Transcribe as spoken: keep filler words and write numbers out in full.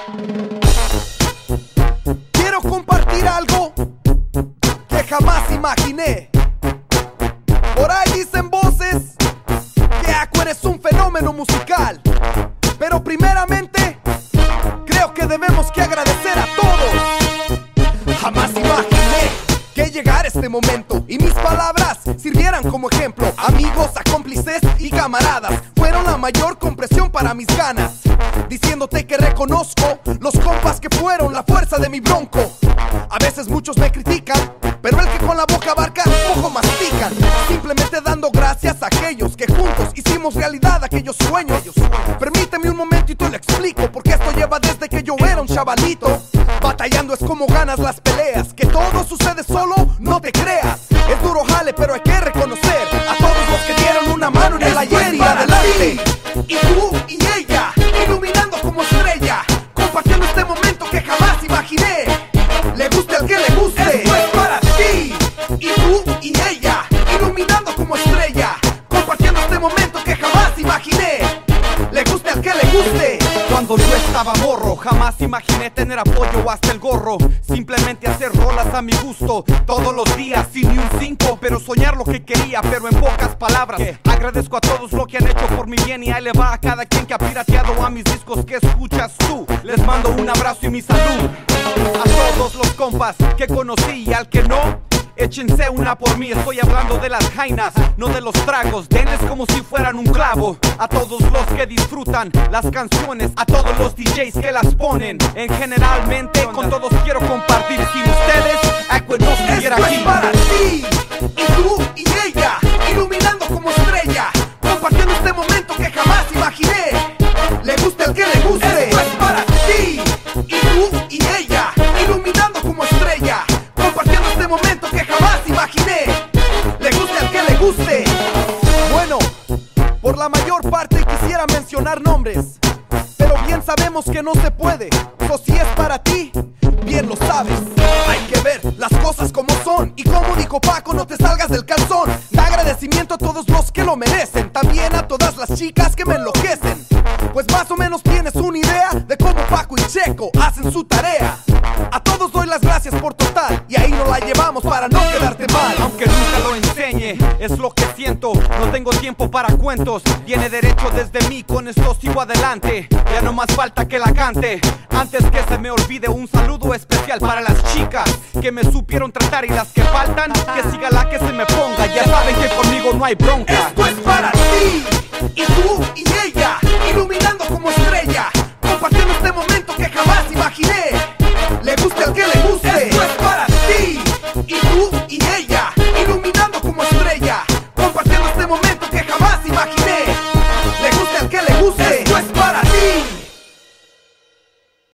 Quiero compartir algo que jamás imaginé. Por ahí dicen voces que Aku eres un fenómeno musical, pero primeramente creo que debemos que agradecer a todos. Jamás imaginé que llegara este momento y mis palabras sirvieran como ejemplo. Amigos, cómplices y camaradas fueron la mayor compresión para mis ganas, diciéndote que reconozco los compas que fueron la fuerza de mi bronco. A veces muchos me critican, pero el que con la boca abarca, poco mastican. Simplemente dando gracias a aquellos que juntos hicimos realidad aquellos sueños. Permíteme un momento y te lo explico, porque esto lleva desde que yo era un chavalito. Batallando es como ganas las peleas, que todo sucede solo, no te creas. Es duro jale, pero hay que reconocer a todos los que dieron una mano en el ayer y adelante. Y tú y ella, iluminando como estrella, compartiendo este momento que jamás imaginé. Le guste al que le guste, esto es para ti. Y tú y ella, iluminando como estrella, compartiendo este momento que jamás imaginé. Le guste al que le guste. Cuando yo estaba morro, jamás imaginé tener apoyo hasta el gorro. Simplemente hacer rolas a mi gusto, todos los días sin ni un cinco. Pero soñar lo que quería, pero en pocas palabras. Agradezco a todos lo que han hecho por mi bien, y ahí le va a cada quien que ha pirateado a mis discos que escuchas tú. Les mando un abrazo y mi salud. A todos los compas que conocí y al que no, échense una por mí, estoy hablando de las jainas, no de los tragos. Denles como si fueran un clavo. A todos los que disfrutan las canciones, a todos los D Js que las ponen. En generalmente con todos quiero compartir. Sin ustedes, Aku no estuviera Esto aquí. es para ti. Y tú y ella, iluminando como estrella, compartiendo este momento que jamás imaginé. Le guste al que le guste. Esto es para ti. Y tú y ella, iluminando como estrella, compartiendo este momento que jamás imaginé. Le guste al que le guste. Bueno, por la mayor parte quisiera mencionar nombres, pero bien sabemos que no se puede. So si es para ti, bien lo sabes. Hay que ver las cosas como son, y como dijo Paco, no te salgas del calzón. Da agradecimiento a todos los que lo merecen, también a todas las chicas que me enloquecen. Pues más o menos tienes una idea de cómo Paco y Checo hacen su tarea. A todos doy las gracias por total, y ahí nos la llevamos para no quedarte mal. Aunque nunca lo enseñe, es lo que siento. No tengo tiempo para cuentos, viene derecho desde mí, con esto sigo adelante. Ya no más falta que la cante. Antes que se me olvide, un saludo especial para las chicas que me supieron tratar, y las que faltan, que siga la que se me ponga. Ya saben que conmigo no hay bronca. Esto es para ti. Y tú y ella, iluminando como estrella, compartiendo este momento que